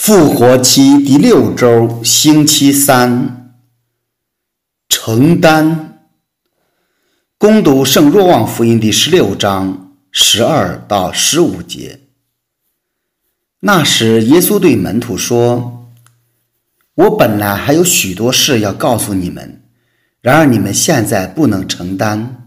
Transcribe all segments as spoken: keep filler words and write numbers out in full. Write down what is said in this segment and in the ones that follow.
复活期第六周，星期三，承担。攻读圣若望福音第十六章十二到十五节。那时耶稣对门徒说，我本来还有许多事要告诉你们，然而你们现在不能承担。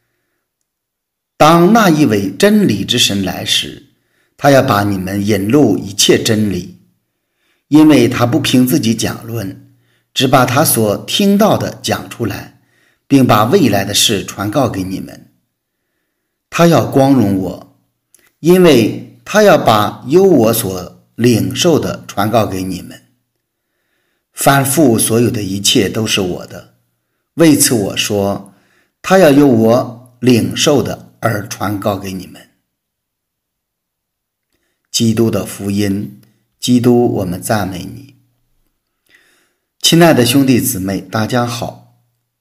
当那一位真理之神来时，他要把你们引入一切真理，因为他不凭自己讲论，只把他所听到的讲出来，并把未来的事传告给你们。他要光荣我，因为他要把由我所领受的传告给你们。凡父所有的一切都是我的，为此我说，他要由我领受的而传告给你们。基督的福音，基督，我们赞美你。亲爱的兄弟姊妹，大家好。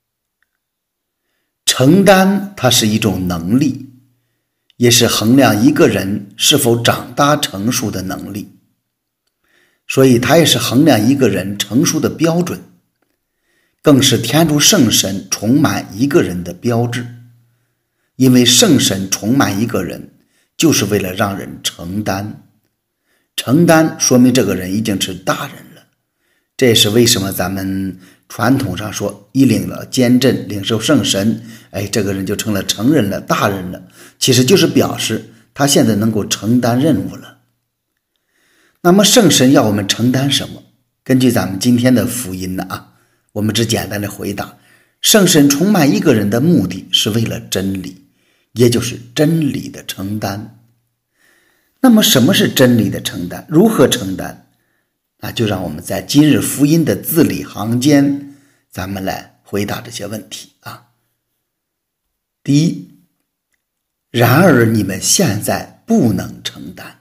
承担它是一种能力，也是衡量一个人是否长大成熟的能力，所以它也是衡量一个人成熟的标准，更是天主圣神充满一个人的标志。因为圣神充满一个人，就是为了让人承担。承担说明这个人已经是大人了，这也是为什么咱们传统上说一领了坚振，领受圣神，哎，这个人就成了成人了，大人了，其实就是表示他现在能够承担任务了。那么圣神要我们承担什么？根据咱们今天的福音呢啊，我们只简单的回答，圣神充满一个人的目的是为了真理，也就是真理的承担。那么什么是真理的承担？如何承担？那就让我们在今日福音的字里行间，咱们来回答这些问题啊。第一，然而你们现在不能承担。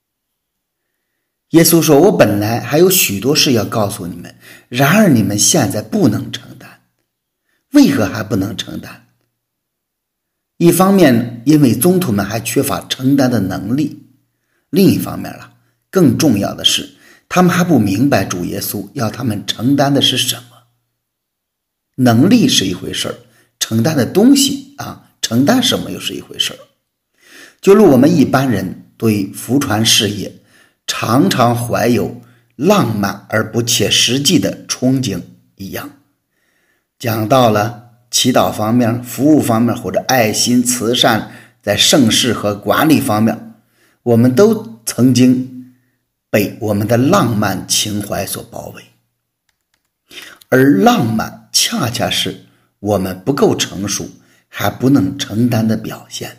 耶稣说，我本来还有许多事要告诉你们，然而你们现在不能承担。为何还不能承担？一方面，因为宗徒们还缺乏承担的能力；另一方面了，更重要的是，他们还不明白主耶稣要他们承担的是什么。能力是一回事，承担的东西啊，承担什么又是一回事。就如我们一般人对福传事业常常怀有浪漫而不切实际的憧憬一样，讲到了祈祷方面、服务方面或者爱心慈善，在圣事和管理方面，我们都曾经被我们的浪漫情怀所包围，而浪漫恰恰是我们不够成熟还不能承担的表现。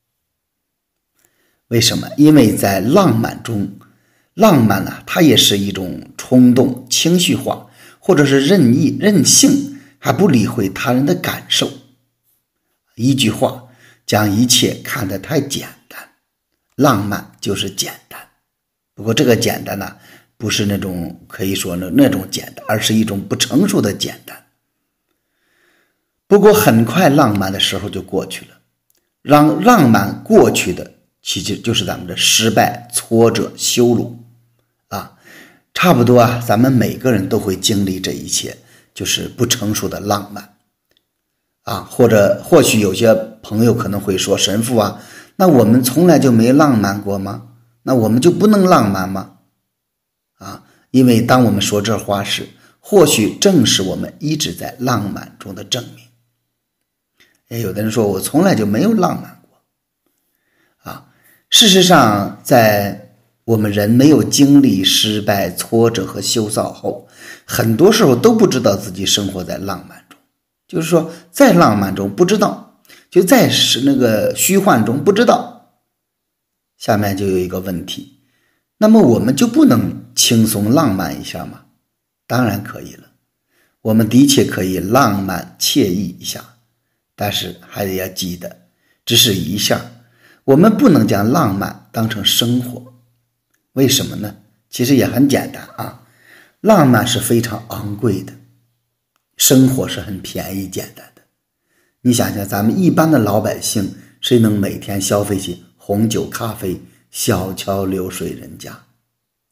为什么？因为在浪漫中，浪漫呢、啊，它也是一种冲动、情绪化，或者是任意、任性，还不理会他人的感受。一句话，将一切看得太简单，浪漫就是简单。不过这个简单呢、啊，不是那种可以说呢那种简单，而是一种不成熟的简单。不过很快浪漫的时候就过去了，让浪漫过去的其实就是咱们的失败、挫折、羞辱啊，差不多啊，咱们每个人都会经历这一切，就是不成熟的浪漫啊。或者或许有些朋友可能会说，神父啊，那我们从来就没浪漫过吗？那我们就不能浪漫吗？啊，因为当我们说这话时，或许正是我们一直在浪漫中的证明。也有的人说，我从来就没有浪漫过啊。事实上，在我们人没有经历失败、挫折和羞臊后，很多时候都不知道自己生活在浪漫中，就是说在浪漫中不知道，就在那个虚幻中不知道。下面就有一个问题，那么我们就不能轻松浪漫一下吗？当然可以了，我们的确可以浪漫惬意一下，但是还得要记得，只是一下，我们不能将浪漫当成生活。为什么呢？其实也很简单啊，浪漫是非常昂贵的，生活是很便宜简单的。你想想，咱们一般的老百姓，谁能每天消费起红酒咖啡、小桥流水人家？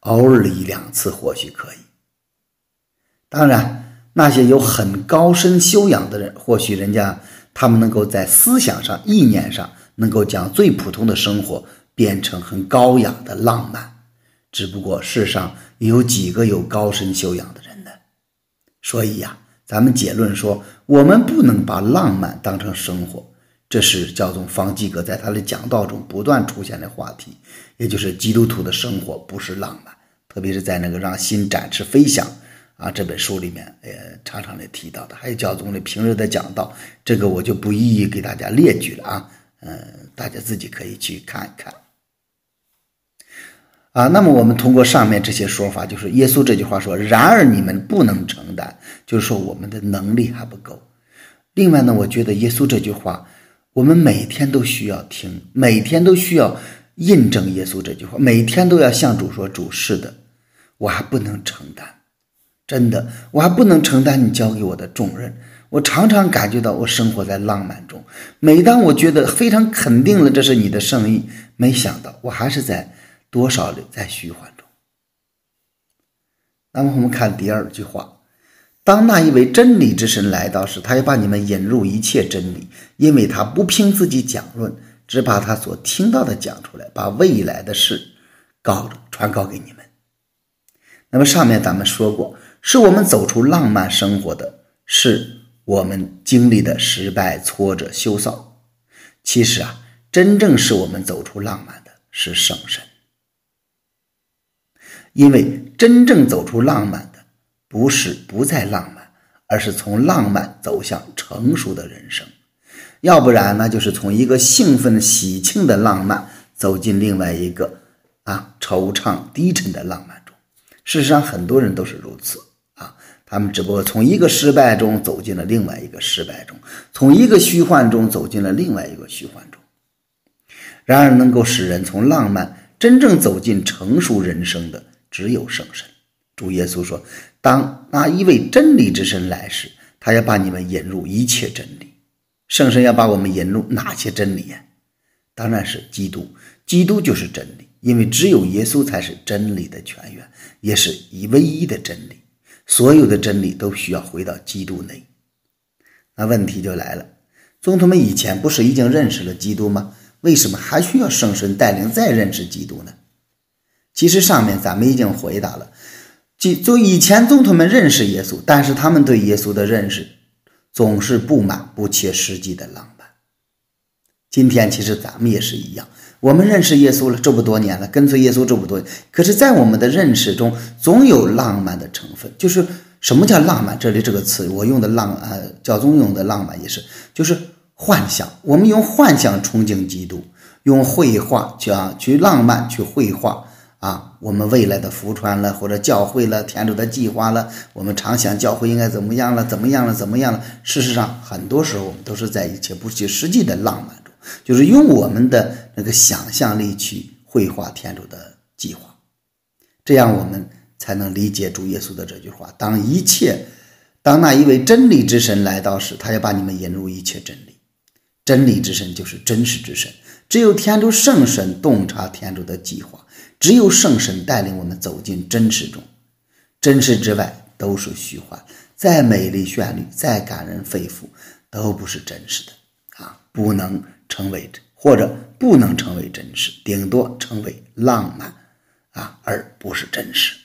偶尔一两次或许可以。当然，那些有很高深修养的人，或许人家他们能够在思想上、意念上能够将最普通的生活变成很高雅的浪漫，只不过世上有几个有高深修养的人呢？所以呀，咱们结论说，我们不能把浪漫当成生活。这是教宗方济各在他的讲道中不断出现的话题，也就是基督徒的生活不是浪漫，特别是在那个让心展翅飞翔啊这本书里面也常常的提到的，还有教宗的平日的讲道，这个我就不一一给大家列举了啊，嗯、呃，大家自己可以去看一看。啊，那么我们通过上面这些说法，就是耶稣这句话说，然而你们不能承担，就是说我们的能力还不够。另外呢，我觉得耶稣这句话我们每天都需要听，每天都需要印证耶稣这句话，每天都要向主说，主是的，我还不能承担，真的，我还不能承担你交给我的重任。我常常感觉到我生活在浪漫中，每当我觉得非常肯定了这是你的圣意，没想到我还是在多少的在虚幻中。那么我们看第二句话，当那一位真理之神来到时，他要把你们引入一切真理，因为他不凭自己讲论，只把他所听到的讲出来，把未来的事告传告给你们。那么上面咱们说过，是我们走出浪漫生活的，是我们经历的失败、挫折、羞臊。其实啊，真正是我们走出浪漫的是圣神，因为真正走出浪漫的不是不再浪漫，而是从浪漫走向成熟的人生。要不然那就是从一个兴奋喜庆的浪漫走进另外一个啊惆怅低沉的浪漫中。事实上很多人都是如此啊，他们只不过从一个失败中走进了另外一个失败中，从一个虚幻中走进了另外一个虚幻中。然而能够使人从浪漫真正走进成熟人生的只有圣神。主耶稣说，当那一位真理之神来时，他要把你们引入一切真理。圣神要把我们引入哪些真理呀？当然是基督，基督就是真理，因为只有耶稣才是真理的泉源，也是唯一的真理，所有的真理都需要回到基督内。那问题就来了，宗徒们以前不是已经认识了基督吗？为什么还需要圣神带领再认识基督呢？其实上面咱们已经回答了，就以前宗徒们认识耶稣，但是他们对耶稣的认识总是不满不切实际的浪漫。今天其实咱们也是一样，我们认识耶稣了这么多年了，跟随耶稣这么多年，可是在我们的认识中总有浪漫的成分。就是什么叫浪漫？这里这个词我用的浪呃，教宗用的浪漫也是，就是幻想。我们用幻想憧憬基督，用绘画去啊去浪漫去绘画啊，我们未来的福传了，或者教会了，天主的计划了，我们常想教会应该怎么样了，怎么样了，怎么样了。事实上，很多时候我们都是在一切不切实际的浪漫中，就是用我们的那个想象力去绘画天主的计划。这样我们才能理解主耶稣的这句话：当一切，当那一位真理之神来到时，他要把你们引入一切真理。真理之神就是真实之神，只有天主圣神洞察天主的计划。只有圣神带领我们走进真实中，真实之外都是虚幻，再美丽绚丽，再感人肺腑，都不是真实的啊，不能成为或者不能成为真实，顶多成为浪漫啊，而不是真实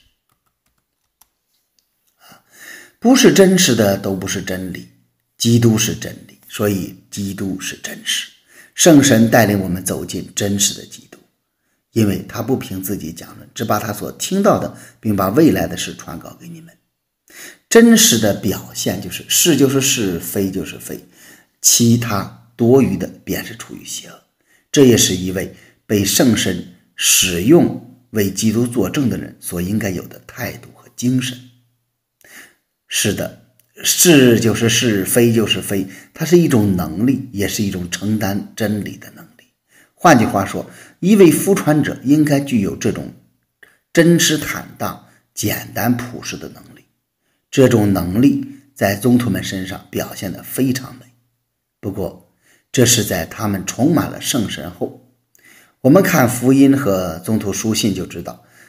啊，不是真实的都不是真理，基督是真理，所以基督是真实，圣神带领我们走进真实的基督。因为他不凭自己讲论，只把他所听到的并把未来的事传告给你们。真实的表现就是是就是是，非就是非，其他多余的便是出于邪恶。这也是一位被圣神使用为基督作证的人所应该有的态度和精神。是的，是就是是，非就是非，它是一种能力，也是一种承担真理的能力。换句话说，一位福传者应该具有这种真实坦荡、简单朴实的能力。这种能力在宗徒们身上表现得非常美。不过，这是在他们充满了圣神后。我们看福音和宗徒书信就知道，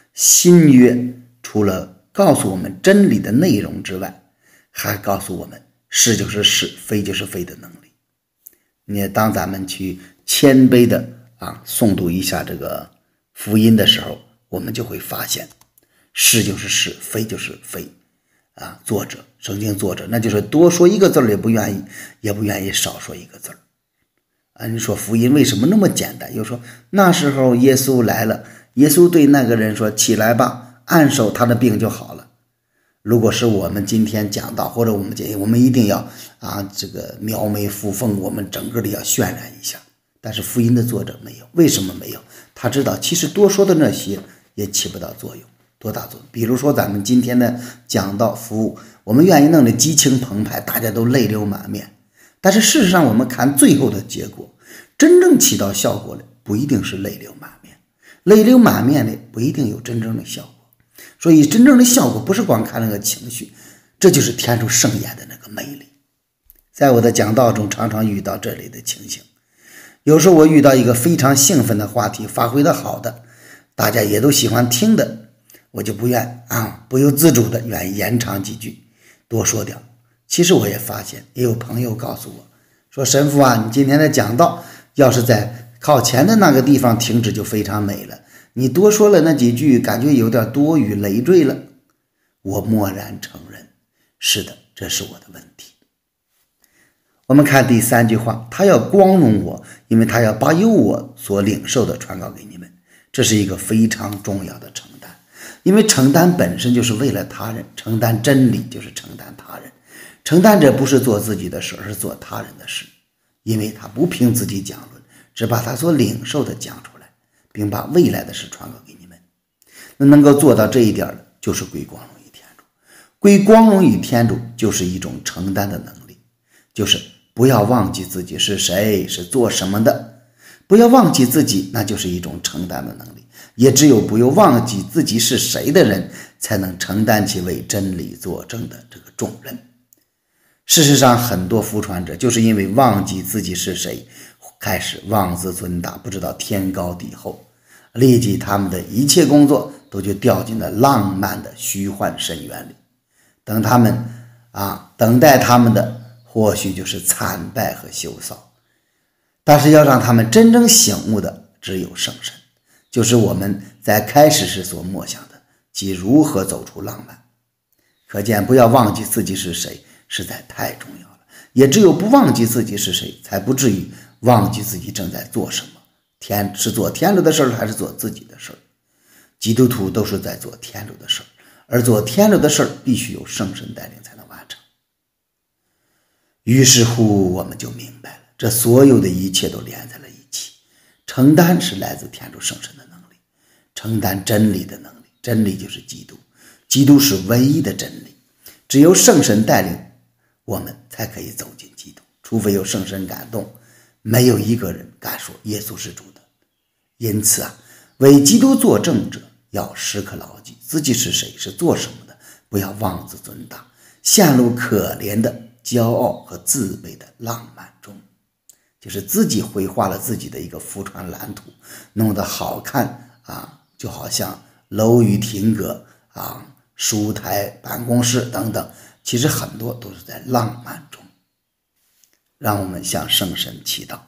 新约除了告诉我们真理的内容之外，还告诉我们是就是是，非就是非的能力。你当咱们去谦卑的啊诵读一下这个福音的时候，我们就会发现是就是是，非就是非啊。作者圣经作者那就是多说一个字也不愿意，也不愿意少说一个字啊。你说福音为什么那么简单？又说那时候耶稣来了，耶稣对那个人说起来吧，按手他的病就好了。如果是我们今天讲到，或者我们建议，我们一定要啊这个描眉附凤，我们整个的要渲染一下。但是福音的作者没有，为什么没有？他知道其实多说的那些也起不到作用，多大作用？比如说咱们今天的讲道服务，我们愿意弄得激情澎湃，大家都泪流满面，但是事实上我们看最后的结果，真正起到效果的不一定是泪流满面，泪流满面的不一定有真正的效果。所以真正的效果不是光看那个情绪，这就是天主圣言的那个魅力。在我的讲道中常常遇到这类的情形，有时候我遇到一个非常兴奋的话题，发挥的好的，大家也都喜欢听的，我就不愿啊不由自主的愿意延长几句，多说点。其实我也发现，也有朋友告诉我说，神父啊，你今天的讲道要是在靠前的那个地方停止就非常美了，你多说了那几句，感觉有点多余累赘了。我默然承认，是的，这是我的问题。我们看第三句话，他要光荣我，因为他要把由我所领受的传告给你们。这是一个非常重要的承担，因为承担本身就是为了他人，承担真理就是承担他人。承担者不是做自己的事，而是做他人的事，因为他不凭自己讲论，只把他所领受的讲出来，并把未来的事传告给你们。那能够做到这一点的，就是归光荣于天主。归光荣于天主就是一种承担的能力，就是不要忘记自己是谁，是做什么的。不要忘记自己，那就是一种承担的能力。也只有不要忘记自己是谁的人，才能承担起为真理作证的这个重任。事实上，很多服传者就是因为忘记自己是谁，开始妄自尊大，不知道天高地厚，立即他们的一切工作都就掉进了浪漫的虚幻深渊里。等他们啊，等待他们的或许就是惨败和羞臊。但是要让他们真正醒悟的，只有圣神，就是我们在开始时所默想的，即如何走出浪漫。可见不要忘记自己是谁，实在太重要了。也只有不忘记自己是谁，才不至于忘记自己正在做什么，天是做天主的事还是做自己的事。基督徒都是在做天主的事，而做天主的事必须由圣神带领才能完成。于是乎我们就明白了，这所有的一切都连在了一起。承担是来自天主圣神的能力，承担真理的能力，真理就是基督，基督是唯一的真理。只有圣神带领我们才可以走进基督，除非有圣神感动，没有一个人敢说耶稣是主的。因此啊，为基督作证者要时刻牢记自己是谁，是做什么的，不要妄自尊大，陷入可怜的骄傲和自卑的浪漫中，就是自己绘画了自己的一个服传蓝图，弄得好看啊，就好像楼宇亭阁啊、书台、办公室等等，其实很多都是在浪漫中。让我们向圣神祈祷。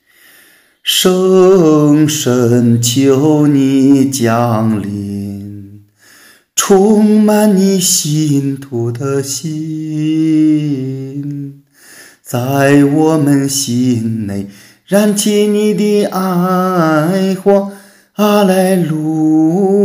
圣神，求你降临，充满你信徒的心，在我们心内燃起你的爱火。阿莱路